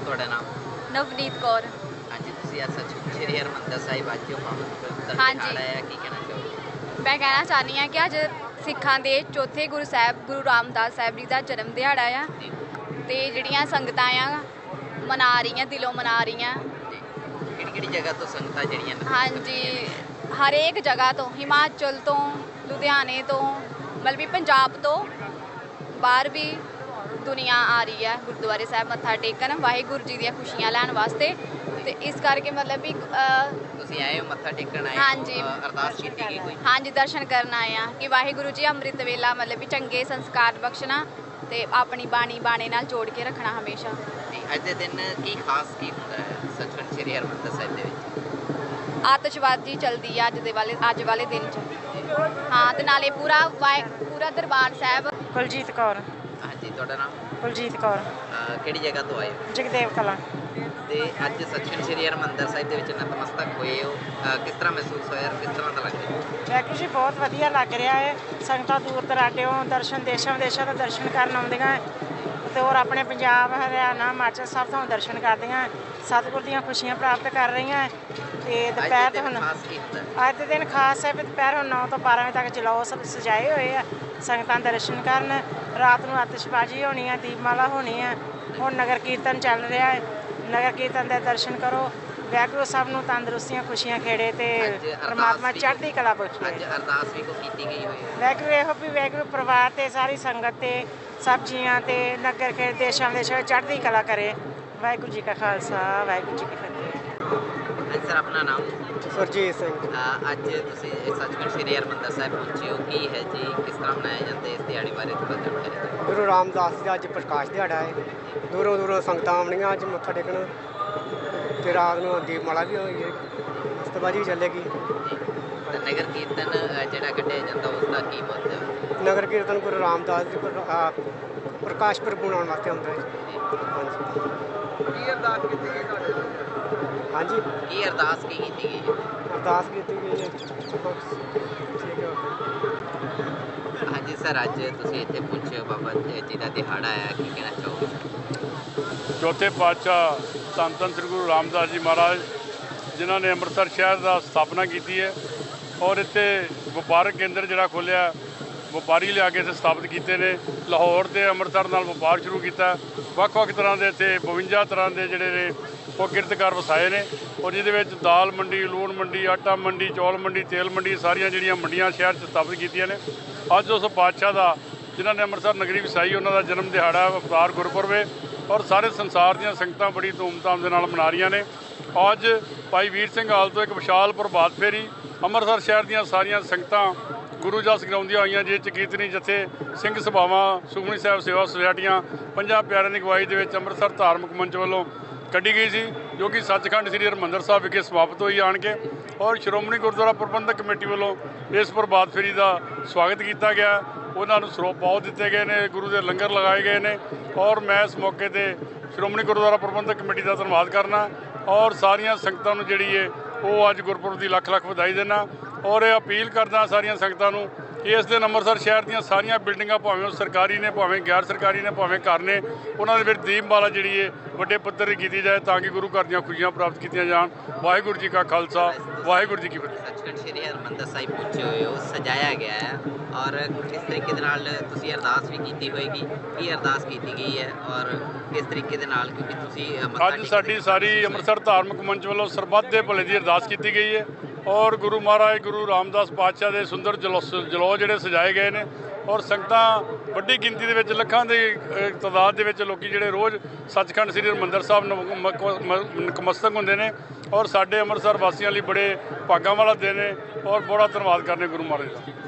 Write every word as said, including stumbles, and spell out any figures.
ਤੁਹਾਡਾ ਨਾਮ? ਨਵਨੀਤ ਕੌਰ। ਹਾਂਜੀ, ਤੁਸੀਂ ਅੱਜ ਸੱਚਖੰਡ ਸ੍ਰੀ ਹਰਿਮੰਦਰ ਸਾਹਿਬ ਅੱਜ ਜੋ ਪਾਵਨ ਪਵਿੱਤਰ ਹਾਂਜੀ। ਦਿਹਾੜਾ ਹੈ, ਕੀ ਕਹਿਣਾ ਚਾਹੋਗੇ? ਮੈਂ ਕਹਿਣਾ ਚਾਹੁੰਦੀ ਹਾਂ ਕਿ ਅੱਜ ਸਿੱਖਾਂ ਦੇ ਚੌਥੇ ਗੁਰੂ ਸਾਹਿਬ ਗੁਰੂ ਰਾਮਦਾਸ ਸਾਹਿਬ ਜੀ ਦਾ ਜਨਮ ਦਿਹਾੜਾ ਆ ਜੀ ਤੇ ਜਿਹੜੀਆਂ ਸੰਗਤਾਂ ਆ ਮਨਾ ਰਹੀਆਂ, ਦਿਲੋਂ ਮਨਾ ਰਹੀਆਂ। ਜੀ, ਕਿਹੜੀ ਕਿਹੜੀ ਜਗ੍ਹਾ ਤੋਂ ਸੰਗਤਾਂ ਜਿਹੜੀਆਂ ਨੇ? ਹਾਂਜੀ, ਹਰੇਕ ਜਗ੍ਹਾ ਤੋਂ, ਹਿਮਾਚਲ ਤੋਂ, ਲੁਧਿਆਣੇ ਤੋਂ, ਮਤਲਬ ਵੀ ਪੰਜਾਬ ਤੋਂ ਬਾਹਰ ਵੀ ਦੁਨੀਆ ਆ ਰਹੀ ਹੈ ਗੁਰਦੁਆਰੇ ਸਾਹਿਬ ਮੱਥਾ ਟੇਕਣ, ਵਾਹਿਗੁਰੂ ਜੀ ਦੀਆਂ ਖੁਸ਼ੀਆਂ ਲੈਣ ਵਾਸਤੇ। ਤੇ ਇਸ ਕਰਕੇ ਮਤਲਬ ਵੀ ਅ, ਤੁਸੀਂ ਆਏ ਹੋ ਮੱਥਾ ਟੇਕਣ ਆਏ ਹੋ? ਹਾਂਜੀ। ਅ, ਅਰਦਾਸ ਕੀਤੀ ਗਈ ਕੋਈ? ਹਾਂਜੀ, ਦਰਸ਼ਨ ਕਰਨ ਆਏ ਆ ਕਿ ਵਾਹਿਗੁਰੂ ਜੀ ਅੰਮ੍ਰਿਤ ਵੇਲਾ ਮਤਲਬ ਵੀ ਚੰਗੇ ਸੰਸਕਾਰ ਬਖਸ਼ਣਾ ਤੇ ਆਪਣੀ ਬਾਣੀ ਬਾਣੇ ਨਾਲ ਜੋੜ ਕੇ ਰੱਖਣਾ ਹਮੇਸ਼ਾ। ਜੀ, ਅੱਜ ਦੇ ਦਿਨ ਕੀ ਖਾਸ ਕੀ ਹੁੰਦਾ ਹੈ ਸੱਚਖੰਡ ਸ੍ਰੀ ਹਰਿਮੰਦਰ ਸਾਹਿਬ ਦੇ ਵਿੱਚ? ਆਤਿਸ਼ਬਾਜ਼ੀ ਚੱਲਦੀ ਆ ਅੱਜ ਦੇ ਵਾਲੇ ਅੱਜ ਵਾਲੇ ਦਿਨ 'ਚ। ਹਾਂ, ਤੇ ਨਾਲੇ ਪੂਰਾ ਵਾਹਿ ਪੂਰਾ ਦਰਬਾਰ ਸਾਹਿਬ। ਕੁਲਜੀਤ ਕੌਰ। ਹਾਂਜੀ, ਤੁਹਾਡਾ ਨਾਮ? ਕੁਲਜੀਤ ਕੌਰ, ਅ, ਕਿਹੜੀ ਜਗ੍ਹਾ ਤੋਂ ਆਏ ਹੋ? ਜਗਦੇਵ ਕਲਾਂ। ਤੇ ਅੱਜ ਸੱਚਖੰਡ ਸ੍ਰੀ ਹਰਿਮੰਦਰ ਸਾਹਿਬ ਦੇ ਵਿੱਚ ਨਤਮਸਤਕ ਹੋਏ ਹੋ, ਅ, ਕਿਸ ਤਰ੍ਹਾਂ ਮਹਿਸੂਸ ਹੋਇਆ, ਕਿਸ ਤਰ੍ਹਾਂ ਦਾ ਲੱਗ ਰਿਹਾ? ਵਾਹਿਗੁਰੂ ਜੀ, ਬਹੁਤ ਵਧੀਆ ਲੱਗ ਰਿਹਾ ਹੈ। ਸੰਗਤਾਂ ਦੂਰ ਦਰਾਡਿਓਂ ਦਰਸ਼ਨ, ਦੇਸ਼ਾਂ ਵਿਦੇਸ਼ਾਂ ਤੋਂ ਦਰਸ਼ਨ ਕਰਨ ਆਉਂਦੀਆਂ ਤੇ ਹੋਰ ਆਪਣੇ ਪੰਜਾਬ, ਹਰਿਆਣਾ, ਹਿਮਾਚਲ ਸਭ ਤੋਂ ਦਰਸ਼ਨ ਕਰਦੀਆਂ, ਸਤਿਗੁਰ ਦੀਆਂ ਖੁਸ਼ੀਆਂ ਪ੍ਰਾਪਤ ਕਰ ਰਹੀਆਂ। ਤੇ ਦੁਪਹਿਰ ਤੋਂ ਹੁਣ ਖਾਸ ਕੀ ਹੁੰਦਾ ਹੈ? ਅੱਜ ਦੇ ਦਿਨ ਖਾਸ ਹੈ ਵੀ ਦੁਪਹਿਰ ਹੁਣ ਨੌ ਤੋਂ ਬਾਰਾਂ ਵਜੇ ਤੱਕ ਜਲਾਓ ਸਭ ਸਜਾਏ ਹੋਏ ਆ, ਸੰਗਤਾਂ ਦਰਸ਼ਨ ਕਰਨ। ਰਾਤ ਨੂੰ ਆਤਿਸ਼ਬਾਜ਼ੀ ਹੋਣੀ ਹੈ, ਦੀਪਮਾਲਾ ਹੋਣੀ ਹੈ। ਹੁਣ ਨਗਰ ਕੀਰਤਨ ਚੱਲ ਰਿਹਾ ਹੈ, ਨਗਰ ਕੀਰਤਨ ਦੇ ਦਰਸ਼ਨ ਕਰੋ। ਵਾਹਿਗੁਰੂ ਸਭ ਨੂੰ ਤੰਦਰੁਸਤੀਆਂ, ਖੁਸ਼ੀਆਂ ਖੇੜੇ ਤੇ ਪਰਮਾਤਮਾ ਚੜ੍ਹਦੀ ਕਲਾ ਬਖਸ਼ੇ। ਅੱਜ ਅਰਦਾਸ ਵੀ ਕੋ ਕੀਤੀ ਗਈ ਹੋਈ ਹੈ? ਵਾਹਿਗੁਰੂ ਇਹੋ ਵੀ ਵਾਹਿਗੁਰੂ ਪਰਿਵਾਰ ਤੇ ਸਾਰੀ ਸੰਗਤ ਤੇ ਸਭ ਜੀਆਂ ਤੇ ਨਗਰ ਖੇੜ ਦੇਸ਼ਾਂ ਦੇ ਚੜ੍ਹਦੀ ਕਲਾ ਕਰੇ। ਵਾਹਿਗੁਰੂ ਜੀ ਕਾ ਖਾਲਸਾ, ਵਾਹਿਗੁਰੂ ਜੀ ਕੀ ਫਤਿਹ। ਅੱਜ ਸਰ ਆਪਣਾ ਨਾਮ? ਸੁਰਜੀਤ ਸਿੰਘ। ਅ, ਅੱਜ ਤੁਸੀਂ ਸੱਚਖੰਡ ਸ੍ਰੀ ਹਰਿਮੰਦਰ ਸਾਹਿਬ ਪਹੁੰਚੇ ਹੋ, ਕੀ ਹੈ ਜੀ, ਕਿਸ ਤਰ੍ਹਾਂ ਮਨਾਇਆ ਜਾਂਦਾ ਇਸ ਦਿਹਾੜੇ ਬਾਰੇ ਥੋੜ੍ਹਾ ਜਾਣਕਾਰੀ ਦਿਓ। ਗੁਰੂ ਰਾਮਦਾਸ ਜੀ ਦਾ ਅੱਜ ਪ੍ਰਕਾਸ਼ ਦਿਹਾੜਾ ਹੈ। ਦੂਰੋਂ ਦੂਰੋਂ ਸੰਗਤਾਂ ਆਉਣੀਆਂ ਅੱਜ ਮੱਥਾ ਟੇਕਣ ਤੇ ਰਾਤ ਨੂੰ ਦੀਪਮਾਲਾ ਵੀ ਹੋਈ ਹੈ, ਅਸਤਬਾਜ਼ੀ ਵੀ ਚੱਲੇਗੀ। ਤੇ ਨਗਰ ਕੀਰਤਨ ਅ, ਜਿਹੜਾ ਕੱਢਿਆ ਜਾਂਦਾ ਉਸ ਦਾ ਕੀ ਮਹੱਤਵ ਹੈ? ਨਗਰ ਕੀਰਤਨ ਗੁਰੂ ਰਾਮਦਾਸ ਜੀ ਪ੍ਰ- ਅਹ ਪ੍ਰਕਾਸ਼ ਪੁਰਬ ਮਨਾਉਣ ਵਾਸਤੇ ਆਉਂਦਾ ਹੈ। ਹਾਂਜੀ। ਕੀ ਅਰਦਾਸ ਕੀਤੀ ਗਈ ਤੁਹਾਡੇ? ਹਾਂਜੀ, ਕੀ ਅਰਦਾਸ ਕੀ ਕੀਤੀ ਗਈ? ਅਰਦਾਸ ਕੀਤੀ ਗਈ ਹੈ। ਠੀਕ ਹੈ। ਹਾਂਜੀ ਸਰ, ਅੱਜ ਤੁਸੀਂ ਇੱਥੇ ਪਹੁੰਚੇ ਹੋ, ਬਾਬਾ ਜੀ ਦਾ ਦਿਹਾੜਾ ਹੈ, ਕੀ ਕਹਿਣਾ ਚਾਹੋਗੇ? ਚੌਥੇ ਪਾਤਸ਼ਾਹ ਧੰਨ ਧੰਨ ਸ੍ਰੀ ਗੁਰੂ ਰਾਮਦਾਸ ਜੀ ਮਹਾਰਾਜ ਜਿਨ੍ਹਾਂ ਨੇ ਅੰਮ੍ਰਿਤਸਰ ਸ਼ਹਿਰ ਦਾ ਸਥਾਪਨਾ ਕੀਤੀ ਹੈ ਔਰ ਇੱਥੇ ਵਪਾਰਕ ਕੇਂਦਰ ਜਿਹੜਾ ਖੋਲ੍ਹਿਆ, ਵਪਾਰੀ ਲਿਆ ਕੇ ਇੱਥੇ ਸਥਾਪਿਤ ਕੀਤੇ ਨੇ। ਲਾਹੌਰ ਤੇ ਅੰਮ੍ਰਿਤਸਰ ਨਾਲ ਵਪਾਰ ਸ਼ੁਰੂ ਕੀਤਾ। ਵੱਖ ਵੱਖ ਤਰ੍ਹਾਂ ਦੇ ਇੱਥੇ ਬਵੰਜਾ ਤਰ੍ਹਾਂ ਦੇ ਜਿਹੜੇ ਨੇ ਉਹ ਕਿਰਤਕਾਰ ਵਸਾਏ ਨੇ ਔਰ ਜਿਹਦੇ ਵਿੱਚ ਦਾਲ ਮੰਡੀ, ਲੂਣ ਮੰਡੀ, ਆਟਾ ਮੰਡੀ, ਚੌਲ ਮੰਡੀ, ਤੇਲ ਮੰਡੀ, ਸਾਰੀਆਂ ਜਿਹੜੀਆਂ ਮੰਡੀਆਂ ਸ਼ਹਿਰ 'ਚ ਸਥਾਪਿਤ ਕੀਤੀਆਂ ਨੇ। ਅੱਜ ਉਸ ਪਾਤਸ਼ਾਹ ਦਾ ਜਿਨ੍ਹਾਂ ਨੇ ਅੰਮ੍ਰਿਤਸਰ ਨਗਰੀ ਵਸਾਈ, ਉਹਨਾਂ ਦਾ ਜਨਮ ਦਿਹਾੜਾ, ਅਵਤਾਰ ਗੁਰਪੁਰਬ ਹੈ ਔਰ ਸਾਰੇ ਸੰਸਾਰ ਦੀਆਂ ਸੰਗਤਾਂ ਬੜੀ ਧੂਮਧਾਮ ਦੇ ਨਾਲ ਮਨਾ ਰਹੀਆਂ ਨੇ। ਅੱਜ ਭਾਈ ਵੀਰ ਸਿੰਘ ਹਾਲ ਤੋਂ ਇੱਕ ਵਿਸ਼ਾਲ ਪ੍ਰਭਾਤ ਫੇਰੀ ਅੰਮ੍ਰਿਤਸਰ ਸ਼ਹਿਰ ਦੀਆਂ ਸਾਰੀਆਂ ਸੰਗਤਾਂ ਗੁਰੂ ਜਸ ਗਰਾਉਂਦੀਆਂ ਹੋਈਆਂ, ਜਿਸ 'ਚ ਕੀਰਤਨੀ ਜਥੇ, ਸਿੰਘ ਸਭਾਵਾਂ, ਸੁਖਮਨੀ ਸਾਹਿਬ ਸੇਵਾ ਸੁਸਾਇਟੀਆਂ ਪੰਜਾਂ ਪਿਆਰਿਆਂ ਦੀ ਅਗਵਾਈ ਦੇ ਵਿੱਚ ਅੰਮ੍ਰਿਤਸਰ ਧਾਰਮਿਕ ਮੰਚ ਵੱਲੋਂ ਕੱਢੀ ਗਈ ਸੀ, ਜੋ ਕਿ ਸੱਚਖੰਡ ਸ੍ਰੀ ਹਰਿਮੰਦਰ ਸਾਹਿਬ ਵਿਖੇ ਸਮਾਪਤ ਹੋਈ ਆਣ ਕੇ। ਔਰ ਸ਼੍ਰੋਮਣੀ ਗੁਰਦੁਆਰਾ ਪ੍ਰਬੰਧਕ ਕਮੇਟੀ ਵੱਲੋਂ ਇਸ ਪ੍ਰਭਾਤ ਫੇਰੀ ਦਾ ਸਵਾਗਤ ਕੀਤਾ ਗਿਆ। ਉਹਨਾਂ ਨੂੰ ਸਰੋਪ ਪਾਉ ਦਿੱਤੇ ਗਏ ਨੇ, ਗੁਰੂ ਦੇ ਲੰਗਰ ਲਗਾਏ ਗਏ ਨੇ ਔਰ ਮੈਂ ਇਸ ਮੌਕੇ 'ਤੇ ਸ਼੍ਰੋਮਣੀ ਗੁਰਦੁਆਰਾ ਪ੍ਰਬੰਧਕ ਕਮੇਟੀ ਦਾ ਧੰਨਵਾਦ ਕਰਨਾ ਔਰ ਸਾਰੀਆਂ ਸੰਗਤਾਂ ਨੂੰ ਜਿਹੜੀ ਹੈ ਉਹ ਅੱਜ ਗੁਰਪੁਰਬ ਦੀ ਲੱਖ ਲੱਖ ਵਧਾਈ ਦੇਣਾ ਔਰ ਇਹ ਅਪੀਲ ਕਰਦਾ ਸਾਰੀਆਂ ਸੰਗਤਾਂ ਨੂੰ ਕਿ ਇਸ ਦਿਨ ਅੰਮ੍ਰਿਤਸਰ ਸ਼ਹਿਰ ਦੀਆਂ ਸਾਰੀਆਂ ਬਿਲਡਿੰਗਾਂ, ਭਾਵੇਂ ਉਹ ਸਰਕਾਰੀ ਨੇ, ਭਾਵੇਂ ਗੈਰ ਸਰਕਾਰੀ ਨੇ, ਭਾਵੇਂ ਘਰ ਨੇ, ਉਹਨਾਂ ਦੇ ਵਿੱਚ ਦੀਪਮਾਲਾ ਜਿਹੜੀ ਹੈ ਵੱਡੇ ਪੱਧਰ 'ਤੇ ਕੀਤੀ ਜਾਏ ਤਾਂ ਕਿ ਗੁਰੂ ਘਰ ਦੀਆਂ ਖੁਸ਼ੀਆਂ ਪ੍ਰਾਪਤ ਕੀਤੀਆਂ ਜਾਣ। ਵਾਹਿਗੁਰੂ ਜੀ ਕਾ ਖਾਲਸਾ, ਵਾਹਿਗੁਰੂ ਜੀ ਕੀ ਫਤਿਹ। ਸੱਚਖੰਡ ਸ੍ਰੀ ਹਰਿਮੰਦਰ ਸਾਹਿਬ ਪਹੁੰਚੇ ਹੋਏ ਹੋ, ਸਜਾਇਆ ਗਿਆ ਹੈ ਔਰ ਕਿਸ ਤਰੀਕੇ ਦੇ ਨਾਲ ਤੁਸੀਂ ਅਰਦਾਸ ਵੀ ਕੀਤੀ ਹੋਏਗੀ, ਕੀ ਅਰਦਾਸ ਕੀਤੀ ਗਈ ਹੈ ਔਰ ਕਿਸ ਤਰੀਕੇ ਦੇ ਨਾਲ, ਕਿਉਂਕਿ ਤੁਸੀਂ ਮੱਥਾ ਅੱਜ ਟੇਕ ਸਾਡੀ ਕੇ ਸਾਰੀ ਅੰਮ੍ਰਿਤਸਰ ਧਾਰਮਿਕ ਮੰਚ ਵੱਲੋਂ ਸਰਬੱਤ ਦੇ ਭਲੇ ਦੀ ਅਰਦਾਸ ਕੀਤੀ ਗਈ ਹੈ ਔਰ ਗੁਰੂ ਮਹਾਰਾਜ ਗੁਰੂ ਰਾਮਦਾਸ ਪਾਤਸ਼ਾਹ ਦੇ ਸੁੰਦਰ ਜਲੌ ਜਲੌ ਜਿਹੜੇ ਸਜਾਏ ਗਏ ਨੇ ਔਰ ਸੰਗਤਾਂ ਵੱਡੀ ਗਿਣਤੀ ਦੇ ਵਿੱਚ, ਲੱਖਾਂ ਦੀ ਅ, ਤਾਦਾਦ ਦੇ ਵਿੱਚ ਲੋਕੀ ਜਿਹੜੇ ਰੋਜ਼ ਸੱਚਖੰਡ ਸ੍ਰੀ ਹਰਿਮੰਦਰ ਸਾਹਿਬ ਨਤਮਸਤਕ ਹੁੰਦੇ ਨੇ ਔਰ ਸਾਡੇ ਅੰਮ੍ਰਿਤਸਰ ਵਾਸੀਆਂ ਲਈ ਬੜੇ ਭਾਗਾਂ ਵਾਲਾ ਦਿਨ ਹੈ ਔਰ ਬੜਾ ਧੰਨਵਾਦ ਕਰਨੇ ਗੁਰੂ ਮਹਾਰਾਜ ਦਾ।